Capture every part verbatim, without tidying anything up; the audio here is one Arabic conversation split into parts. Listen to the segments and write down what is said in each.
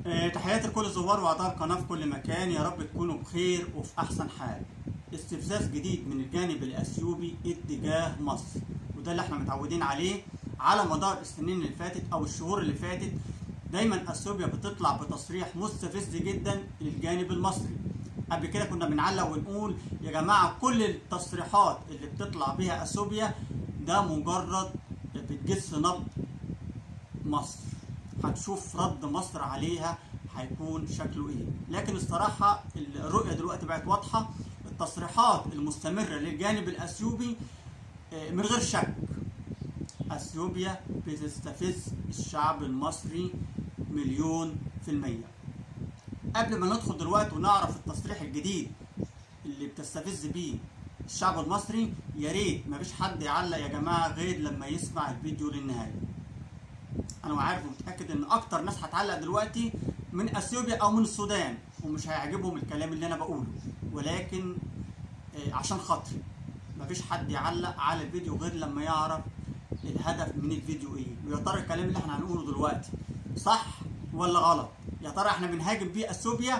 آه، تحياتي لكل زوار واعضاء القناه في كل مكان، يا رب تكونوا بخير وفي احسن حال. استفزاز جديد من الجانب الاثيوبي اتجاه مصر، وده اللي احنا متعودين عليه على مدار السنين اللي فاتت او الشهور اللي فاتت. دايما اثيوبيا بتطلع بتصريح مستفز جدا للجانب المصري. قبل كده كنا بنعلق ونقول يا جماعه كل التصريحات اللي بتطلع بيها اثيوبيا ده مجرد بتجس نبض مصر، هتشوف رد مصر عليها هيكون شكله ايه. لكن الصراحه الرؤيه دلوقتي بقت واضحه، التصريحات المستمره للجانب الاثيوبي من غير شك اثيوبيا بتستفز الشعب المصري مليون في المية. قبل ما ندخل دلوقتي ونعرف التصريح الجديد اللي بتستفز بيه الشعب المصري، يا ريت مفيش حد يعلق يا جماعه غير لما يسمع الفيديو للنهايه. انا عارف ومتاكد ان اكتر ناس هتعلق دلوقتي من اثيوبيا او من السودان، ومش هيعجبهم الكلام اللي انا بقوله، ولكن عشان خاطري مفيش حد يعلق على الفيديو غير لما يعرف الهدف من الفيديو ايه، ويا ترى الكلام اللي احنا هنقوله دلوقتي صح ولا غلط؟ يا ترى احنا بنهاجم بيه اثيوبيا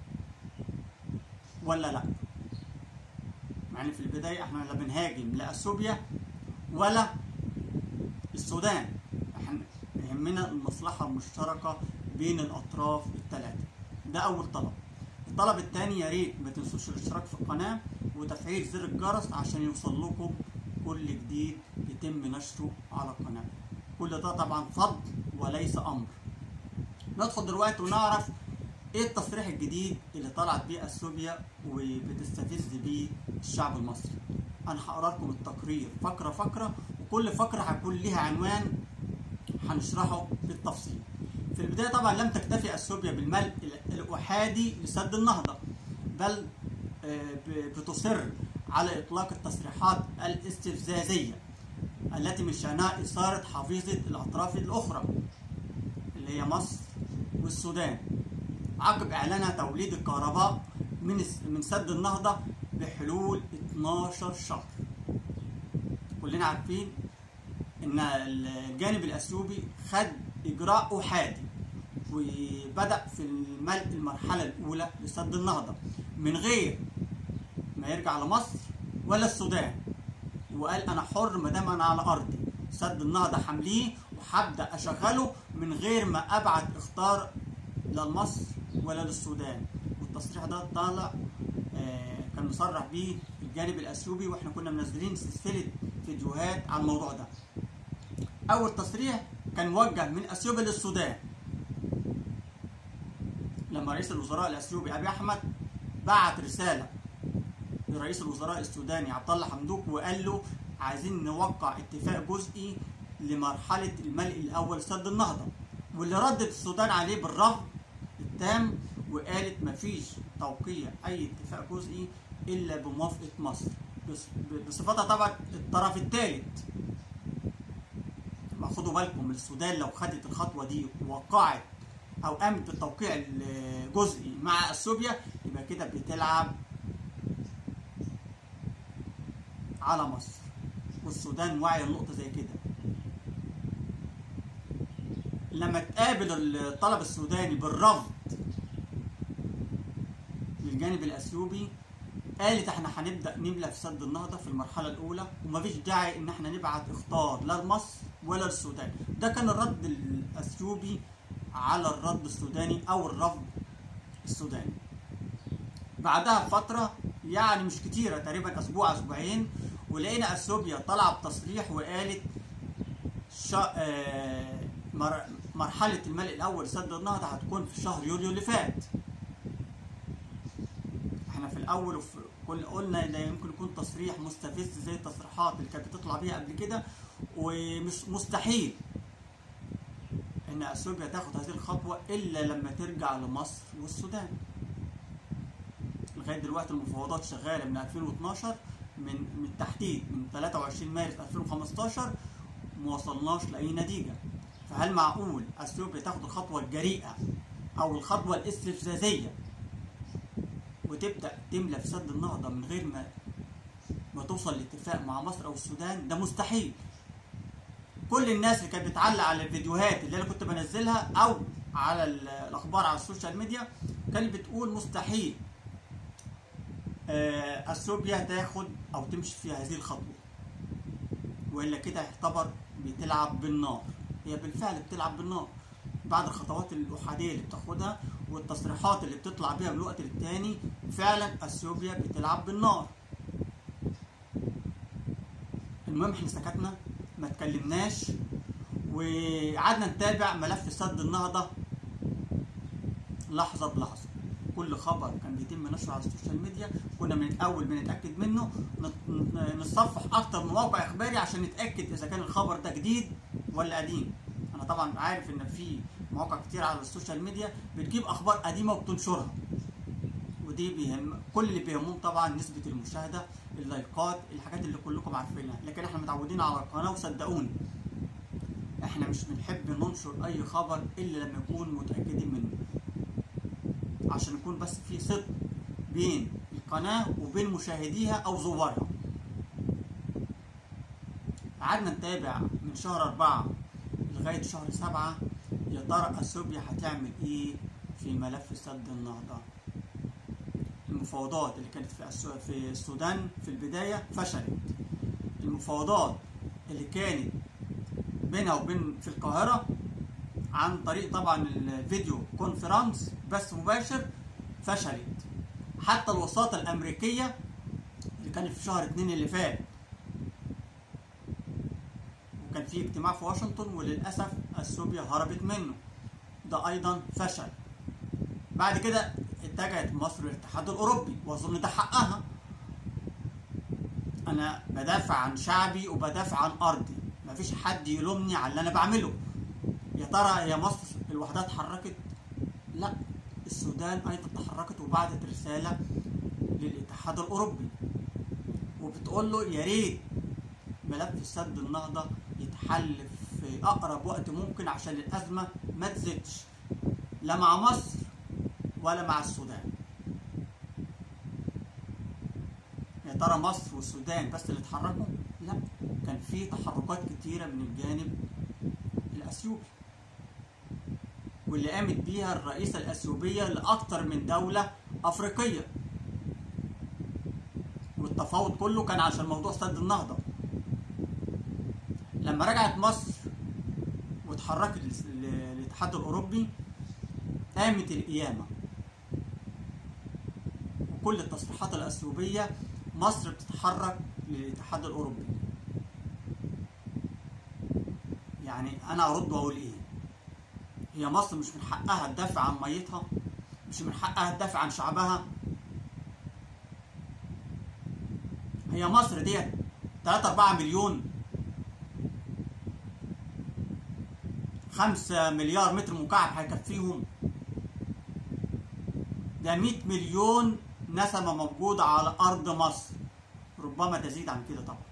ولا لا؟ يعني في البدايه احنا لا بنهاجم لا اثيوبيا ولا السودان، احنا يهمنا المصلحه المشتركه بين الاطراف الثلاثه. ده اول طلب. الطلب الثاني، يا ريت ما تنسوش الاشتراك في القناه وتفعيل زر الجرس عشان يوصل لكم كل جديد يتم نشره على القناه. كل ده طبعا فضل وليس امر. ندخل دلوقتي ونعرف ايه التصريح الجديد اللي طلعت بيه اثيوبيا وبتستفز بيه الشعب المصري. انا هقرا لكم التقرير فقره فقره، وكل فقره هيكون ليها عنوان هنشرحه بالتفصيل. في البدايه طبعا لم تكتفي اثيوبيا بالملء الاحادي لسد النهضه، بل بتصر على اطلاق التصريحات الاستفزازيه التي من شانها اثاره حفيظه الاطراف الاخرى اللي هي مصر والسودان، عقب اعلانها توليد الكهرباء من من سد النهضه بحلول اتناشر شهر. كلنا عارفين ان الجانب الاثيوبي خد اجراء احادي وبدا في الملء المرحله الاولى لسد النهضه من غير ما يرجع لمصر ولا السودان، وقال انا حر ما دام انا على ارضي، سد النهضه حمليه وهبدا اشغله من غير ما ابعت اخطار لا لمصر ولا للسودان. والتصريح ده طالع آه كان مصرح بيه الجانب الاثيوبي، واحنا كنا منزلين سلسله فيديوهات على الموضوع ده. اول تصريح كان موجه من اثيوبيا للسودان، لما رئيس الوزراء الاثيوبي ابي احمد بعت رساله لرئيس الوزراء السوداني عبد الله حمدوك وقال له عايزين نوقع اتفاق جزئي لمرحله الملء الاول لسد النهضه، واللي ردت السودان عليه بالرفض التام وقالت مفيش توقيع اي اتفاق جزئي الا بموافقه مصر بصفتها طبعا الطرف الثالث. ما خدوا بالكم، السودان لو خدت الخطوه دي ووقعت او قامت بالتوقيع الجزئي مع اثيوبيا يبقى كده بتلعب على مصر، والسودان واعيه لنقطه زي كده. لما تقابل الطلب السوداني بالرفض للجانب الاثيوبي، قالت احنا هنبدا نملى في سد النهضه في المرحله الاولى، ومفيش داعي ان احنا نبعت اخطار لا لمصر ولا للسودان. ده كان الرد الاثيوبي على الرد السوداني او الرفض السوداني. بعدها بفتره يعني مش كتيره، تقريبا اسبوع اسبوعين، ولقينا اثيوبيا طلع بتصريح وقالت شا... آه... مر... مرحله الملء الاول لسد النهضه هتكون في شهر يوليو اللي فات. احنا في الاول وفي... قلنا ده يمكن يكون تصريح مستفز زي التصريحات اللي كانت بتطلع بيها قبل كده، ومش مستحيل ان اثيوبيا تاخد هذه الخطوه الا لما ترجع لمصر والسودان. لغايه دلوقتي المفاوضات شغاله من ألفين واتناشر، من من التحديد من تلاتة وعشرين مارس ألفين وخمستاشر ما وصلناش لاي نتيجه. فهل معقول اثيوبيا تاخد الخطوه الجريئه او الخطوه الاستفزازيه وتبدا تملى في سد النهضه من غير ما ما توصل لاتفاق مع مصر او السودان؟ ده مستحيل. كل الناس اللي كانت بتعلق على الفيديوهات اللي انا كنت بنزلها او على الاخبار على السوشيال ميديا كانت بتقول مستحيل اثيوبيا تاخد او تمشي في هذه الخطوه، والا كده يعتبر بتلعب بالنار. هي بالفعل بتلعب بالنار بعد الخطوات الاحاديه اللي بتاخدها والتصريحات اللي بتطلع بيها من الوقت للتاني. فعلا اثيوبيا بتلعب بالنار. المهم احنا سكتنا ما اتكلمناش وقعدنا نتابع ملف سد النهضه لحظه بلحظه. كل خبر كان بيتم نشره على السوشيال ميديا كنا من الاول بنتاكد منه، نتصفح اكتر من موقع اخباري عشان نتاكد اذا كان الخبر ده جديد ولا قديم. انا طبعا عارف ان في مواقع كتير على السوشيال ميديا بتجيب اخبار قديمه وبتنشرها، ودي بيهم كل اللي بيهمهم طبعا نسبه المشاهده، اللايكات، الحاجات اللي كلكم عارفينها. لكن احنا متعودين على القناه وصدقوني احنا مش بنحب ننشر اي خبر الا لما نكون متاكدين منه، عشان يكون بس في صدق بين القناه وبين مشاهديها او زوارها. قعدنا نتابع من شهر أربعة لغايه شهر سبعة يا ترى اثيوبيا هتعمل ايه في ملف سد النهضه. المفاوضات اللي كانت في في السودان في البدايه فشلت. المفاوضات اللي كانت بينها وبين في القاهره عن طريق طبعا الفيديو كونفرنس بث مباشر فشلت. حتى الوساطه الامريكيه اللي كانت في شهر اتنين اللي فات وكان في اجتماع في واشنطن وللاسف اثيوبيا هربت منه، ده ايضا فشل. بعد كده اتجهت مصر للاتحاد الاوروبي واظن ده حقها. انا بدافع عن شعبي وبدافع عن ارضي، مفيش حد يلومني على اللي انا بعمله. يا ترى يا مصر لوحدها اتحركت؟ لا، السودان ايضا تحركت وبعتت رساله للاتحاد الاوروبي وبتقول له يا ريت ملف سد النهضه يتحل في اقرب وقت ممكن عشان الازمه ما تزيدش لا مع مصر ولا مع السودان. يا ترى مصر والسودان بس اللي اتحركوا؟ لا، كان في تحركات كتيره من الجانب الاثيوبي واللي قامت بيها الرئيسه الاثيوبيه لاكثر من دوله افريقيه، والتفاوض كله كان عشان موضوع سد النهضه. لما رجعت مصر واتحركت للاتحاد الاوروبي قامت القيامه، وكل التصريحات الاثيوبيه مصر بتتحرك للاتحاد الاوروبي. يعني انا ارد واقول ايه؟ هي مصر مش من حقها تدافع عن ميتها؟ مش من حقها تدافع عن شعبها؟ هي مصر ديت تلاتة أربعة مليون، خمسة مليار متر مكعب هيكفيهم؟ ده مية مليون نسمة موجودة على أرض مصر، ربما تزيد عن كده طبعا.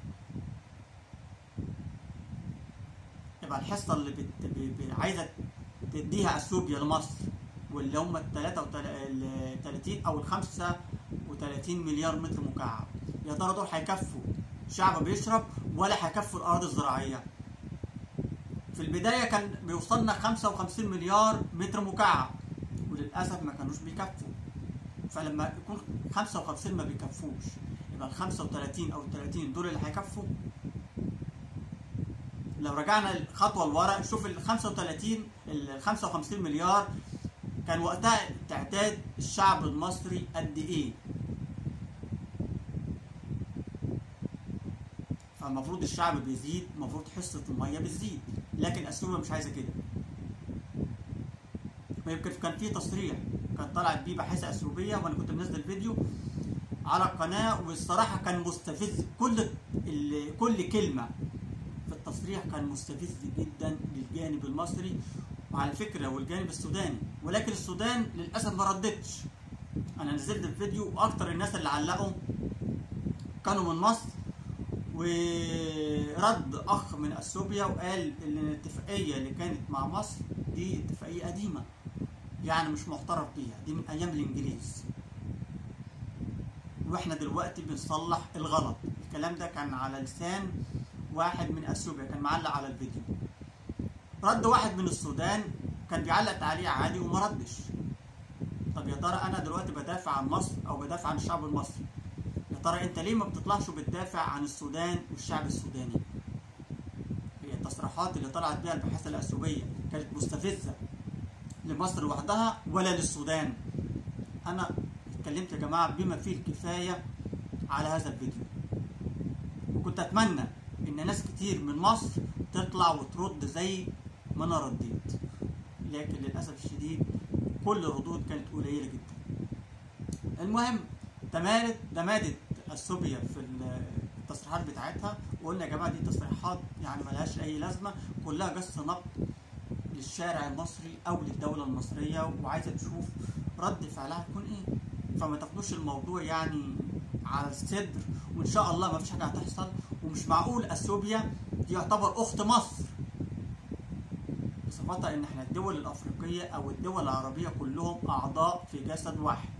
يبقى الحصة اللي بت... ب... عايزة تديها اثيوبيا لمصر واللي هم ال تلاتة وتلاتين او ال خمسة وتلاتين مليار متر مكعب، يا ترى دول هيكفوا شعب بيشرب ولا هيكفوا الأراضي الزراعية؟ في البداية كان بيوصلنا خمسة وخمسين مليار متر مكعب وللأسف ما كانوش بيكفوا. فلما يكون خمسة وخمسين ما بيكفوش يبقى ال خمسة وتلاتين أو ال تلاتين دول اللي هيكفوا؟ لو رجعنا خطوة لورا شوف ال خمسة وتلاتين ال خمسة وخمسين مليار كان وقتها تعداد الشعب المصري قد إيه؟ فالمفروض الشعب بيزيد، المفروض حصة المية بتزيد، لكن اثيوبيا مش عايزة كده. ويمكن كان في تصريح كان طلعت بيه باحثة اثيوبية وانا كنت منزل فيديو على القناة، والصراحة كان مستفز، كل كل كلمة في التصريح كان مستفز جدا للجانب المصري وعلى فكرة والجانب السوداني، ولكن السودان للأسف ما ردتش. أنا نزلت الفيديو وأكتر الناس اللي علقوا كانوا من مصر، ورد أخ من اثيوبيا وقال إن الاتفاقية اللي كانت مع مصر دي اتفاقية قديمة يعني مش معترف بيها، دي من أيام الإنجليز واحنا دلوقتي بنصلح الغلط. الكلام ده كان على لسان واحد من اثيوبيا كان معلق على الفيديو. رد واحد من السودان كان بيعلق تعليق عادي وما ردش. طب يا ترى انا دلوقتي بدافع عن مصر او بدافع عن الشعب المصري، يا ترى انت ليه ما بتطلعش وبتدافع عن السودان والشعب السوداني؟ هي التصريحات اللي طلعت بيها الباحثه الاثيوبيه كانت مستفزه لمصر لوحدها ولا للسودان؟ انا اتكلمت يا جماعه بما فيه الكفايه على هذا الفيديو، وكنت اتمنى ان ناس كتير من مصر تطلع وترد زي ما انا رديت، لكن للاسف الشديد كل الردود كانت قليله جدا. المهم تمادت تمادت اثيوبيا في التصريحات بتاعتها، وقلنا يا جماعه دي تصريحات يعني ملهاش اي لازمه، كلها جس نبض للشارع المصري او للدوله المصريه، وعايزه تشوف رد فعلها هيكون ايه. فما تاخدوش الموضوع يعني على الصدر، وان شاء الله ما فيش حاجه هتحصل. ومش معقول اثيوبيا دي يعتبر اخت مصر، بصفتها ان احنا الدول الافريقيه او الدول العربيه كلهم اعضاء في جسد واحد.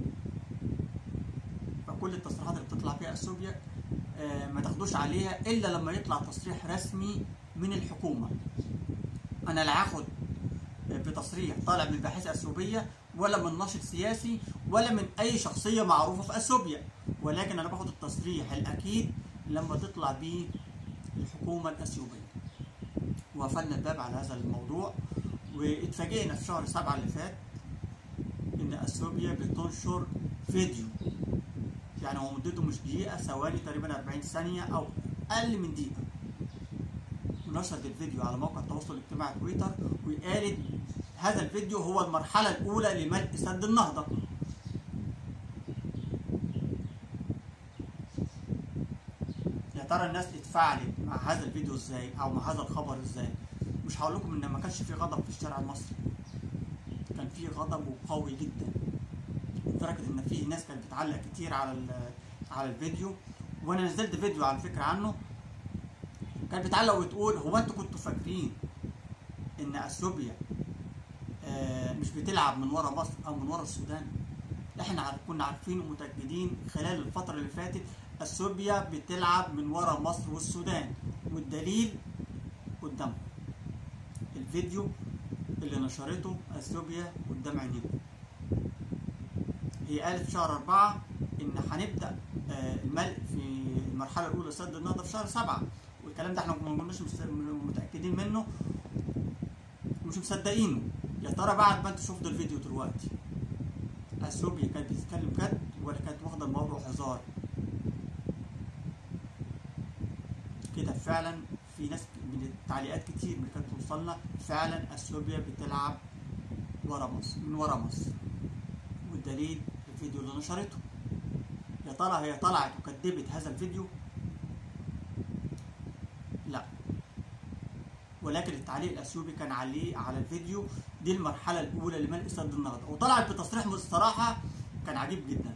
فكل التصريحات اللي بتطلع فيها اثيوبيا آه ما تاخدوش عليها الا لما يطلع تصريح رسمي من الحكومه. انا لا هاخد بتصريح طالع من الباحثه الاثيوبيه ولا من ناشط سياسي ولا من اي شخصيه معروفه في اثيوبيا، ولكن انا باخد التصريح الاكيد لما تطلع بيه الحكومه الاثيوبيه. وقفلنا الباب على هذا الموضوع، واتفاجئنا في شهر سبعة اللي فات ان اثيوبيا بتنشر فيديو، يعني هو مدته مش دقيقه، ثواني تقريبا أربعين ثانيه او اقل من دقيقه، ونشرت الفيديو على موقع التواصل الاجتماعي تويتر، وقالت هذا الفيديو هو المرحله الاولى لملء سد النهضه. يا ترى الناس اتفاعلت مع هذا الفيديو ازاي او مع هذا الخبر ازاي؟ مش هقول لكم ان ما كانش في غضب في الشارع المصري، كان في غضب وقوي جدا، لدرجه ان في ناس كانت بتعلق كتير على على الفيديو، وانا نزلت فيديو على فكره عنه، كانت بتعلق وتقول هو انتوا كنتوا فاكرين ان اثيوبيا آه مش بتلعب من ورا مصر او من ورا السودان؟ احنا كنا عارفين ومتاكدين خلال الفتره اللي فاتت اثيوبيا بتلعب من ورا مصر والسودان، والدليل قدامكم الفيديو اللي نشرته اثيوبيا قدام عينيكم. هي قالت في شهر أربعة ان هنبدا آه الملء في المرحله الاولى سد النهضه في شهر سبعة، والكلام ده احنا ما كناش متاكدين منه ومش مصدقينه. يا ترى بعد ما انتوا شفتوا الفيديو دلوقتي اثيوبيا كانت بتتكلم جد ولا كانت واخده الموضوع هزار؟ كده فعلا في ناس من التعليقات كتير اللي كانت توصلنا فعلا اثيوبيا بتلعب ورا مصر من ورا مصر، والدليل الفيديو اللي نشرته. يا ترى هي طلعت وكدبت هذا الفيديو؟ لا، ولكن التعليق الاثيوبي كان عليه على الفيديو دي المرحله الاولى لملء سد النهضه، وطلعت بتصريح الصراحه كان عجيب جدا.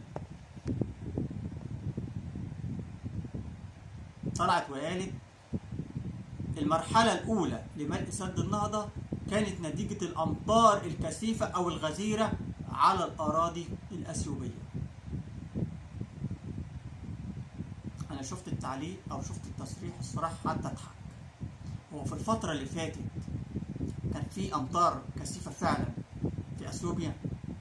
طلعت وقالت المرحله الاولى لملء سد النهضه كانت نتيجه الامطار الكثيفه او الغزيره على الاراضي الاثيوبيه. انا شفت التعليق او شفت التصريح الصراحه حتى اضحك. هو في الفتره اللي فاتت كان في امطار كثيفه فعلا في اثيوبيا؟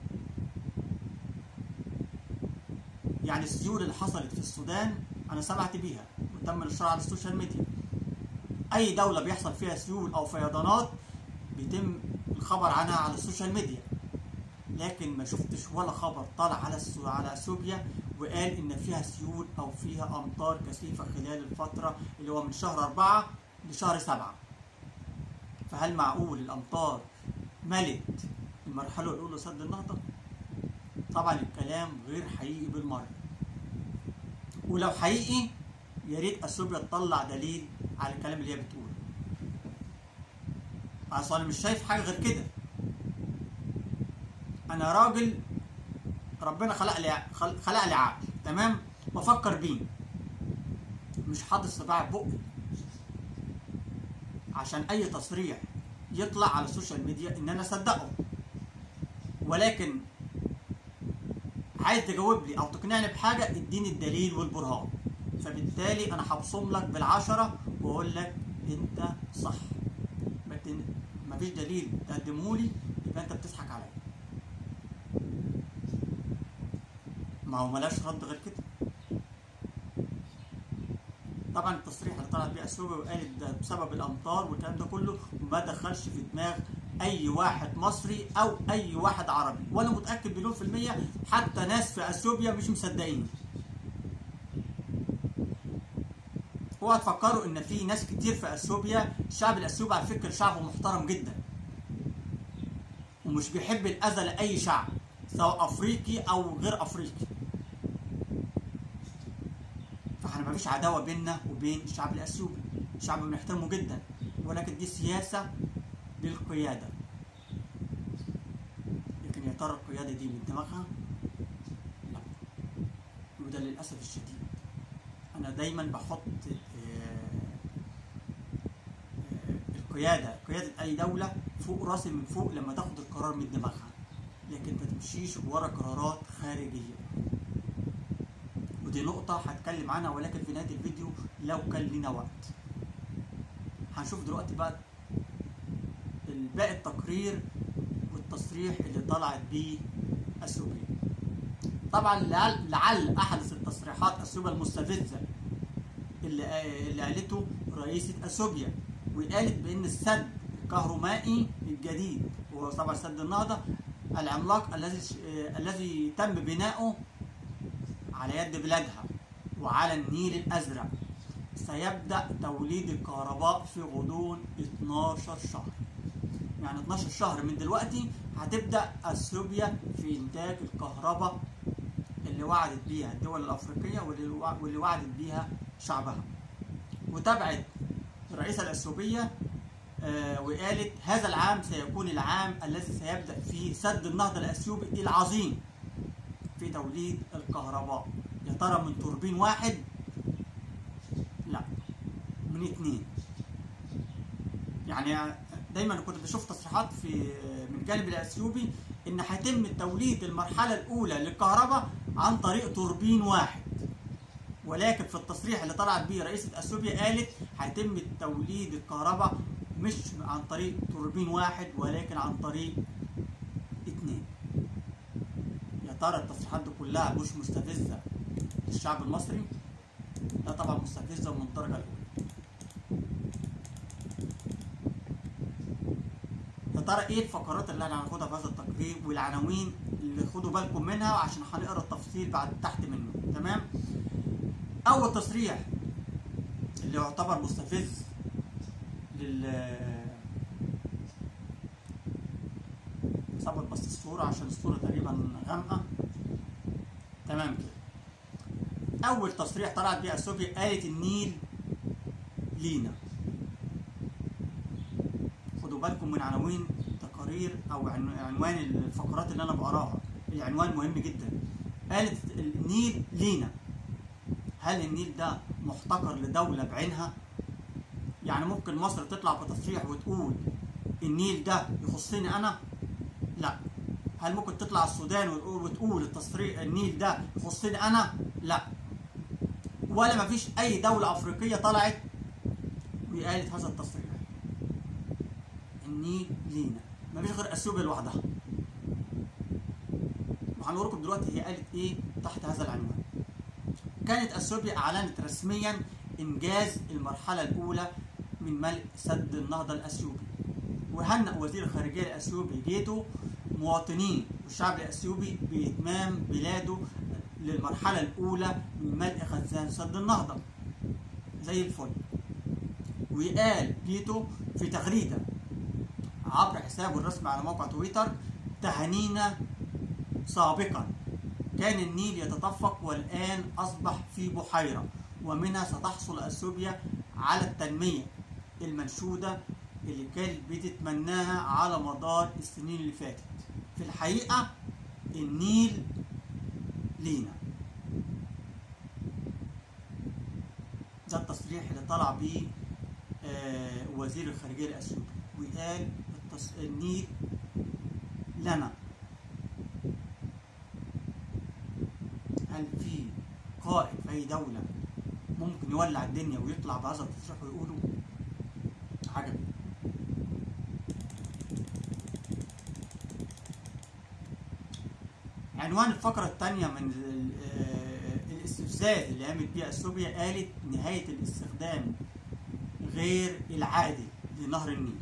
يعني السيول اللي حصلت في السودان انا سمعت بيها وتم نشرها على السوشيال ميديا. اي دوله بيحصل فيها سيول او فيضانات بيتم الخبر عنها على السوشيال ميديا، لكن ما شفتش ولا خبر طالع على على اثيوبيا وقال ان فيها سيول او فيها امطار كثيفه خلال الفتره اللي هو من شهر أربعة لشهر سبعة. فهل معقول الامطار ملت المرحله الاولى سد النهضه؟ طبعا الكلام غير حقيقي بالمره، ولو حقيقي يا ريت اثيوبيا تطلع دليل على الكلام اللي هي بتقوله. اصل انا مش شايف حاجه غير كده. انا راجل ربنا خلق لي خلق لي عقل، تمام، بفكر بيه، مش حاطط صباعي في بقي عشان اي تصريح يطلع على السوشيال ميديا ان انا اصدقه. ولكن عايز تجاوب لي او تقنعني بحاجه اديني الدليل والبرهان، فبالتالي انا هبصم لك بالعشره واقول لك انت صح. ما مفيش دليل تقدمهولي يبقى انت بتضحك عليا. ما هو ملاش رد غير كده. طبعا التصريح اللي طلعت بيه اثيوبيا وقالت ده بسبب الامطار والكلام ده كله ما دخلش في دماغ اي واحد مصري او اي واحد عربي، وانا متاكد مليون في الميه حتى ناس في اثيوبيا مش مصدقين. اوعوا تفكروا ان في ناس كتير في اثيوبيا، الشعب الاثيوبي على فكره شعب محترم جدا ومش بيحب الاذى لاي شعب سواء افريقي او غير افريقي. فاحنا مفيش عداوه بيننا وبين الشعب الاثيوبي، شعب بنحترمه جدا، ولكن دي سياسه للقياده. لكن يا ترى القياده دي من دماغها؟ لا. وده للاسف الشديد. انا دايما بحط القياده قياده اي دوله فوق راسي من فوق لما تاخد القرار من دماغها، لكن ما تمشيش ورا قرارات خارجيه. ودي نقطه هتكلم عنها، ولكن في نهايه الفيديو لو كان لنا وقت. هنشوف دلوقتي بقى باقي التقرير والتصريح اللي طلعت بيه اثيوبيا. طبعا لعل, لعل احدث التصريحات اثيوبيا المستفزه اللي اللي قالته رئيسه اثيوبيا، وقالت بان السد الكهرومائي الجديد وهو طبعا سد النهضه العملاق الذي الذي تم بناؤه على يد بلادها وعلى النيل الازرق سيبدا توليد الكهرباء في غضون اتناشر شهر. يعني اتناشر شهر من دلوقتي هتبدا اثيوبيا في انتاج الكهرباء اللي وعدت بيها الدول الافريقيه واللي وعدت بيها شعبها. وتابعت الرئيسه الاثيوبيه آه وقالت هذا العام سيكون العام الذي سيبدا فيه سد النهضه الاثيوبي العظيم في توليد الكهرباء. يا ترى من توربين واحد؟ لا، من اثنين. يعني دايما كنت بشوف تصريحات في من الجانب الاثيوبي ان هيتم توليد المرحله الاولى للكهرباء عن طريق توربين واحد، ولكن في التصريح اللي طلعت بيه رئيسه اثيوبيا قالت هيتم توليد الكهرباء مش عن طريق توربين واحد ولكن عن طريق اثنين. يا ترى التصريحات دي كلها مش مستفزه للشعب المصري؟ لا طبعا مستفزه ومن الدرجه الاولى. يا ترى ايه الفقرات اللي احنا هناخدها في هذا التقرير والعناوين اللي خدوا بالكم منها عشان هنقرا التفصيل بعد تحت منه، تمام؟ اول تصريح اللي يعتبر مستفز لل ظبط بس الصوره عشان الصوره تقريبا غامقه، تمام كده. اول تصريح طلعت بيه اثيوبيا قالت النيل لينا. خدوا بالكم من عناوين تقارير او عنوان الفقرات اللي انا بقراها، العنوان مهم جدا. قالت النيل لينا. هل النيل ده محتكر لدوله بعينها؟ يعني ممكن مصر تطلع بتصريح وتقول النيل ده يخصني انا؟ لا. هل ممكن تطلع السودان وتقول وتقول التصريح النيل ده يخصني انا؟ لا. ولا مفيش اي دوله افريقيه طلعت وقالت هذا التصريح. النيل لينا، مفيش غير اثيوبيا لوحدها. وهنقول لكم دلوقتي هي قالت ايه تحت هذا العنوان. كانت اثيوبيا اعلنت رسميا انجاز المرحله الاولى من ملء سد النهضه الاثيوبي، وهنأ وزير الخارجيه الاثيوبي جيتو مواطنين والشعب الاثيوبي باتمام بلاده للمرحله الاولى من ملء خزان سد النهضه زي الفل. وقال جيتو في تغريده عبر حسابه الرسمي على موقع تويتر: تهانينا سابقا، كان النيل يتدفق والآن أصبح في بحيرة، ومنها ستحصل أثيوبيا على التنمية المنشودة اللي كانت بتتمناها على مدار السنين اللي فاتت. في الحقيقة النيل لينا. ده التصريح اللي طلع بيه آه وزير الخارجية الأثيوبي، وقال النيل لنا. هل في قائد في أي دولة ممكن يولع الدنيا ويطلع بهذا التصريح ويقوله؟ عجب. عنوان الفقرة الثانية من الاستفزاز اللي قامت بيه اثيوبيا، قالت نهاية الاستخدام غير العادل لنهر النيل.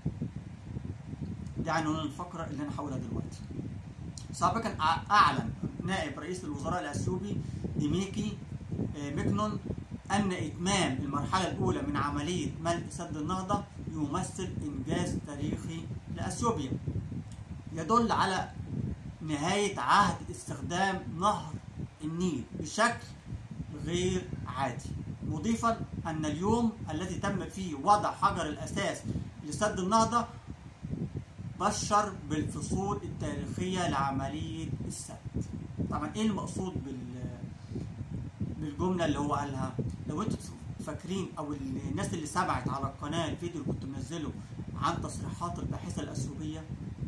ده عنوان الفقرة اللي انا هقولها دلوقتي. سابقا اعلن نائب رئيس الوزراء الاثيوبي ديميكي مكنون ان اتمام المرحلة الاولى من عملية ملء سد النهضة يمثل انجاز تاريخي لاثيوبيا، يدل على نهاية عهد استخدام نهر النيل بشكل غير عادي، مضيفا أن اليوم الذي تم فيه وضع حجر الأساس لسد النهضة بشر بالفصول التاريخية لعملية السد. طبعا إيه المقصود بالجملة اللي هو قالها؟ لو أنتم فاكرين أو الناس اللي سمعت على القناة الفيديو اللي كنت منزله عن تصريحات الباحثة الأثيوبية،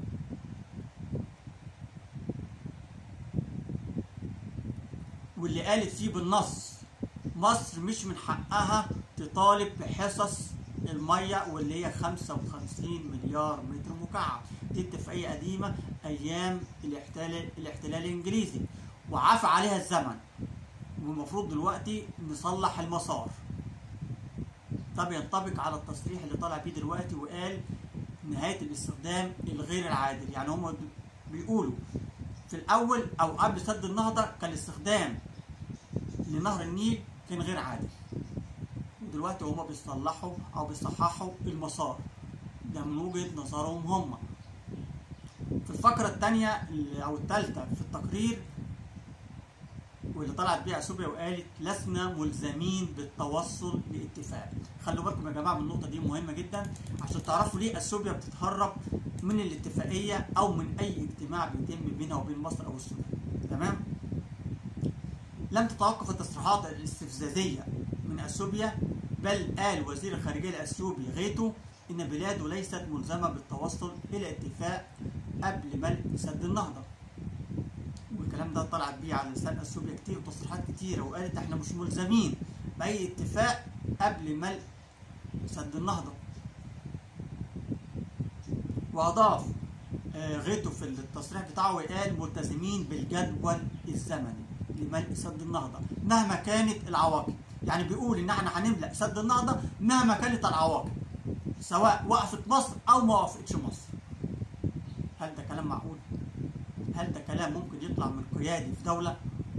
واللي قالت فيه بالنص مصر مش من حقها تطالب بحصص المية واللي هي خمسة وخمسين مليار متر مكعب. دي اتفاقية قديمة أيام الاحتلال الاحتلال الإنجليزي وعفى عليها الزمن، والمفروض دلوقتي نصلح المسار. طب ينطبق على التصريح اللي طالع بيه دلوقتي وقال نهاية الاستخدام الغير العادل. يعني هم بيقولوا في الأول أو قبل سد النهضة كان الاستخدام لنهر النيل كان غير عادل، ودلوقتي هما بيصلحوا او بيصححوا المسار ده من وجهة نظرهم هما. في الفقرة الثانية او الثالثة في التقرير واللي طلعت بيها اثيوبيا وقالت لسنا ملزمين بالتوصل لاتفاق. خلوا بالكم يا جماعة من النقطة دي مهمة جدا عشان تعرفوا ليه اثيوبيا بتتهرب من الاتفاقية او من اي اجتماع بيتم بينها وبين مصر او السودان. تمام؟ لم تتوقف التصريحات الاستفزازية من اثيوبيا، بل قال وزير الخارجية الاثيوبي غيتو ان بلاده ليست ملزمة بالتوصل الى اتفاق قبل ملء سد النهضة. والكلام ده طلعت بيه على لسان اثيوبيا كتير وتصريحات كتيرة، وقالت احنا مش ملزمين بأي اتفاق قبل ملء سد النهضة. وأضاف غيتو في التصريح بتاعه وقال ملتزمين بالجدول الزمني لملء سد النهضة مهما كانت العواقب. يعني بيقول ان احنا هنملأ سد النهضة مهما كانت العواقب، سواء وقفت مصر او ما وقفتش مصر. هل ده كلام معقول؟ هل ده كلام ممكن يطلع من قيادي في دولة؟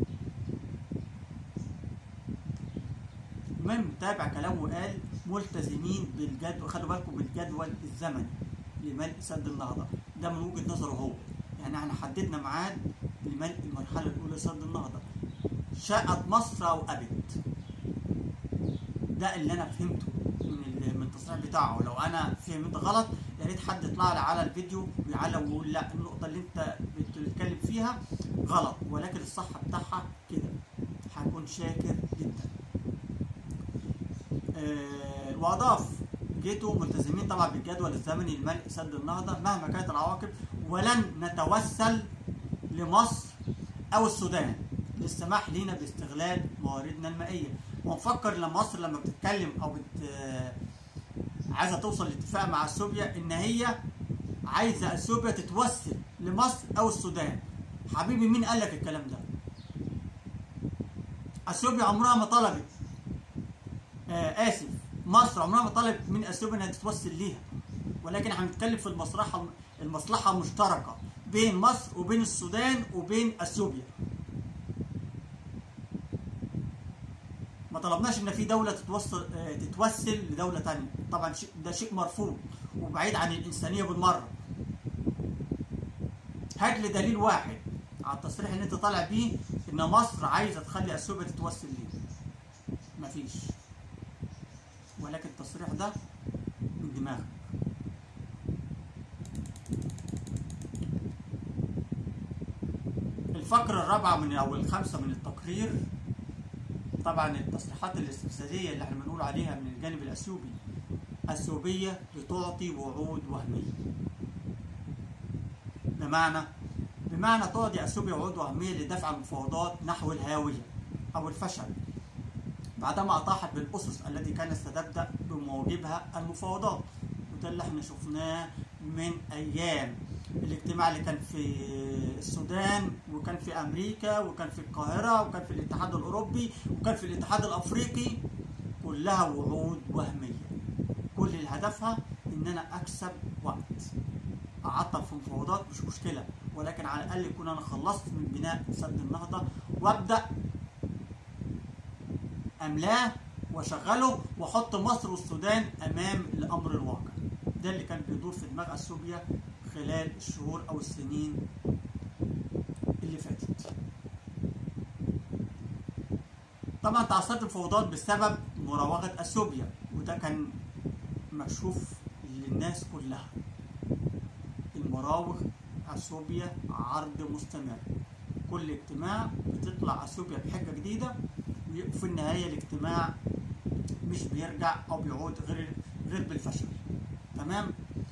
المهم تابع كلامه وقال ملتزمين بالجدول، خلوا بالكم بالجدول الزمني لملء سد النهضة. ده من وجهة نظره هو، يعني احنا حددنا ميعاد لملء المرحلة الأولى لسد النهضة شاءت مصر أو أبت. ده اللي أنا فهمته من من التصريح بتاعه. لو أنا فهمت غلط يا ريت حد يطلع لي على الفيديو ويعلق ويقول لا النقطة اللي أنت بتتكلم فيها غلط، ولكن الصح بتاعها كده. هكون شاكر جدا. أه وأضاف جيتو ملتزمين طبعا بالجدول الزمني لملء سد النهضة مهما كانت العواقب، ولن نتوسل لمصر أو السودان للسماح لنا باستغلال مواردنا المائية. ونفكر لما مصر لما بتتكلم أو بت عايزة توصل لاتفاق مع اثيوبيا إن هي عايزة اثيوبيا تتوسل لمصر أو السودان. حبيبي مين قال لك الكلام ده؟ اثيوبيا عمرها ما طلبت آه آسف مصر عمرها ما طلبت من اثيوبيا انها تتوسل ليها، ولكن احنا بنتكلم في المصلحة المصلحة المشتركة بين مصر وبين السودان وبين اثيوبيا. ما طلبناش ان في دولة تتوسل تتوسل لدولة ثانية، طبعا ده شيء مرفوض وبعيد عن الانسانية بالمرة. هات لي دليل واحد على التصريح اللي انت طالع بيه ان مصر عايزة تخلي اثيوبيا تتوسل ليه. مفيش، ولكن التصريح ده من دماغك. الفقرة الرابعة من أو الخامسة من التقرير، طبعا التصريحات الاستفزازية اللي احنا بنقول عليها من الجانب الأثيوبي. اثيوبيا بتعطي وعود وهمية. بمعنى بمعنى تعطي اثيوبيا وعود وهمية لدفع المفاوضات نحو الهاوية أو الفشل، بعدما أطاحت بالأسس التي كانت ستبدأ بموجبها المفاوضات. وده اللي احنا شفناه من أيام الاجتماع اللي كان في السودان وكان في امريكا وكان في القاهره وكان في الاتحاد الاوروبي وكان في الاتحاد الافريقي، كلها وعود وهميه. كل اللي هدفها ان انا اكسب وقت، اعطل في مفاوضات مش مشكله، ولكن على الاقل يكون انا خلصت من بناء سد النهضه وابدا املاه واشغله واحط مصر والسودان امام الامر الواقع. ده اللي كان بيدور في دماغ اثيوبيا خلال الشهور او السنين اللي فاتت. طبعا تعثرت المفاوضات بسبب مراوغه اثيوبيا، وده كان مكشوف للناس كلها. المراوغ اثيوبيا عرض مستمر، كل اجتماع بتطلع اثيوبيا بحجه جديده، وفي النهايه الاجتماع مش بيرجع او بيعود غير غير بالفشل. تمام.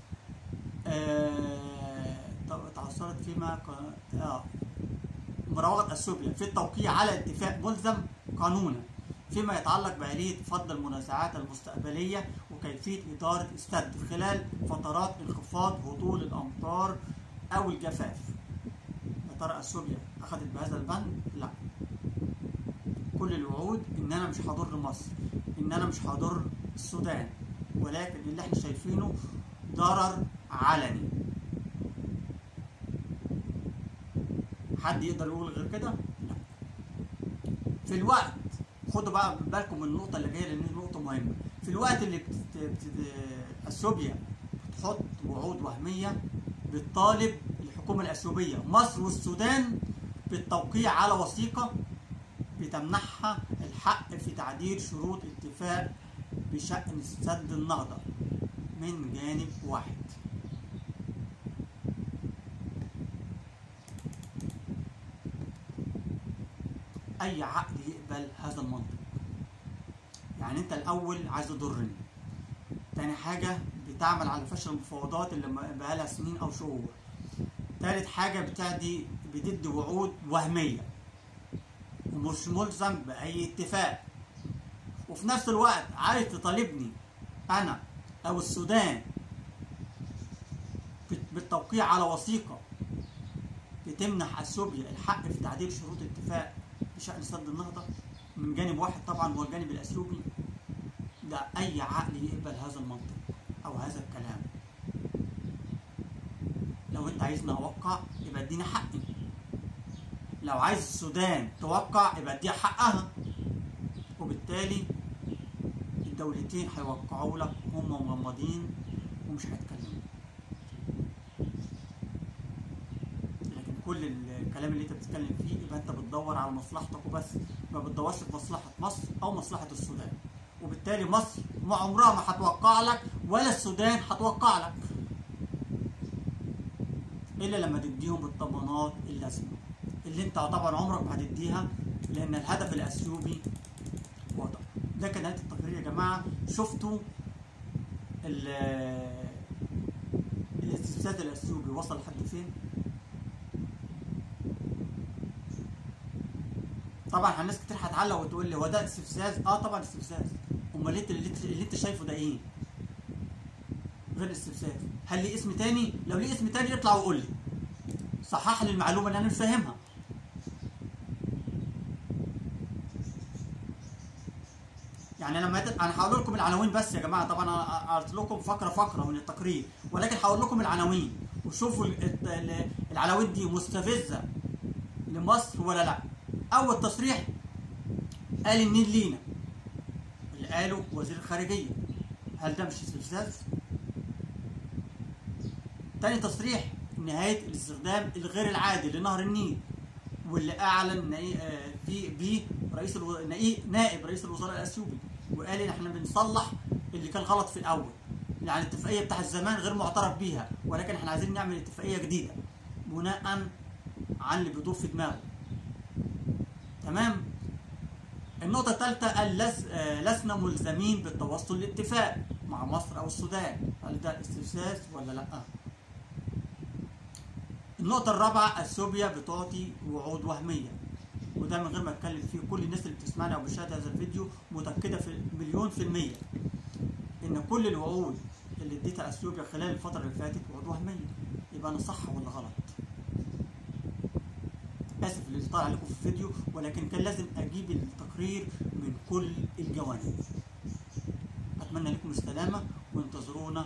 آه تعثرت فيما اه مراوغه اثيوبيا في التوقيع على اتفاق ملزم قانونا فيما يتعلق بآلية فض المنازعات المستقبلية وكيفية إدارة السد خلال فترات انخفاض هطول الأمطار أو الجفاف. يا ترى أثيوبيا أخذت بهذا البند؟ لا. كل الوعود إن أنا مش هضر مصر، إن أنا مش هضر السودان، ولكن اللي احنا شايفينه ضرر علني. حد يقدر يقول غير كده؟ لا. في الوقت، خدوا بقى بالكم من النقطة اللي جاية لأن دي نقطة مهمة. في الوقت اللي بت... بت... اثيوبيا بتحط وعود وهمية بتطالب الحكومة الأثيوبية مصر والسودان بالتوقيع على وثيقة بتمنحها الحق في تعديل شروط اتفاق بشأن سد النهضة من جانب واحد. أي عقل يقبل هذا المنطق؟ يعني أنت الأول عايز تضرني، تاني حاجة بتعمل على فشل المفاوضات اللي بقالها سنين أو شهور، تالت حاجة بتدي بتدي وعود وهمية ومش ملزم بأي اتفاق، وفي نفس الوقت عايز تطالبني أنا أو السودان بالتوقيع على وثيقة بتمنح اثيوبيا الحق في تعديل شروط اتفاق بشأن سد النهضة من جانب واحد طبعا هو الجانب الأثيوبي. ده أي عقل يقبل هذا المنطق أو هذا الكلام. لو أنت عايزني أوقع يبقى اديني حقي، لو عايز السودان توقع يبقى اديها حقها، وبالتالي الدولتين هيوقعوا لك هم مغمضين ومش هيتكلموا. لكن كل الكلام اللي انت بتتكلم فيه يبقى انت بتدور على مصلحتك وبس، ما بتدورش في مصلحة مصر أو مصلحة السودان، وبالتالي مصر ما عمرها ما هتوقع لك ولا السودان هتوقع لك إلا لما تديهم الضمانات اللازمة اللي انت طبعا عمرك ما هتديها، لأن الهدف الأثيوبي واضح. ده كان نهاية التقرير يا جماعة. شفتوا الاستفساد الأثيوبي وصل لحد فين؟ طبعا الناس كتير هتعلق وتقول لي هو ده استفزاز؟ اه طبعا استفزاز. امال اللي, اللي انت شايفه ده ايه؟ غير استفزاز. هل ليه اسم تاني؟ لو ليه اسم تاني اطلع وقول لي، صحح لي المعلومه اللي انا مش فاهمها. يعني لما تت... انا هقول لكم العناوين بس يا جماعه، طبعا انا قلت لكم فقره فقره من التقرير، ولكن هقول لكم العناوين وشوفوا العناوين دي مستفزه لمصر ولا لا. اول تصريح قال النيل لينا، اللي قاله وزير الخارجيه، هل ده مش استفزاز؟ تاني تصريح نهايه الاستخدام الغير العادل لنهر النيل، واللي اعلن في بيه رئيس الو... نائب رئيس الوزراء الاثيوبي، وقال ان احنا بنصلح اللي كان غلط في الاول، يعني الاتفاقيه بتاع الزمان غير معترف بيها، ولكن احنا عايزين نعمل اتفاقيه جديده بناء عن اللي بيدور في دماغه. تمام. النقطة الثالثة قال لس... لسنا ملزمين بالتوصل لاتفاق مع مصر أو السودان، هل ده استفزاز ولا لأ؟ النقطة الرابعة اثيوبيا بتعطي وعود وهمية، وده من غير ما اتكلم فيه، كل الناس اللي بتسمعني أو بتشاهد هذا الفيديو متأكدة في مليون في المية إن كل الوعود اللي اديتها اثيوبيا خلال الفتره اللي فاتت وعود وهميه، يبقى انا صح ولا غلط؟ اسف اللي طالع لكم في الفيديو، ولكن كان لازم اجيب التقرير من كل الجوانب. اتمنى لكم السلامه وانتظرونا